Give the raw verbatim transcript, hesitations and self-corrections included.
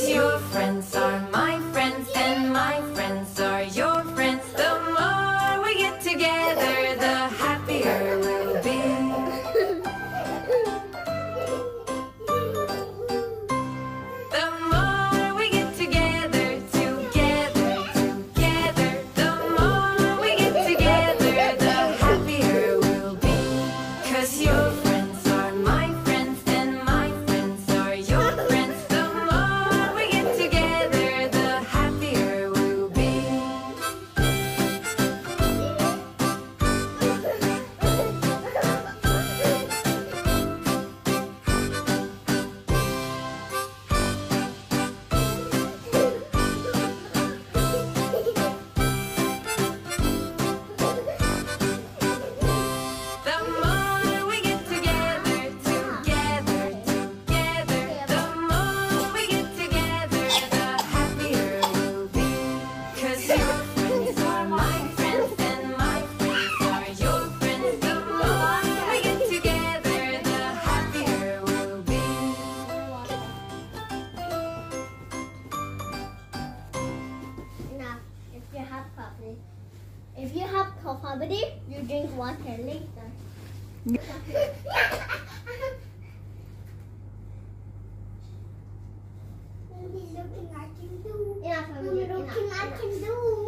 'Cause your friends are my friends and my friends are your friends. The more we get together, the happier we'll be. The more we get together, together, together. The more we get together, the happier we'll be. 'Cause your friends are my friends and my friends are your friends. The more we get together, the happier we'll be. The more we get together, together, together. The more we get together, the happier we'll be. 'Cause your friends are my friends and my friends are your friends. The more we get together, the happier we'll be. Now, if you have coffee, if you have coffee, you drink water later. Enough, Enough, Looking I can do.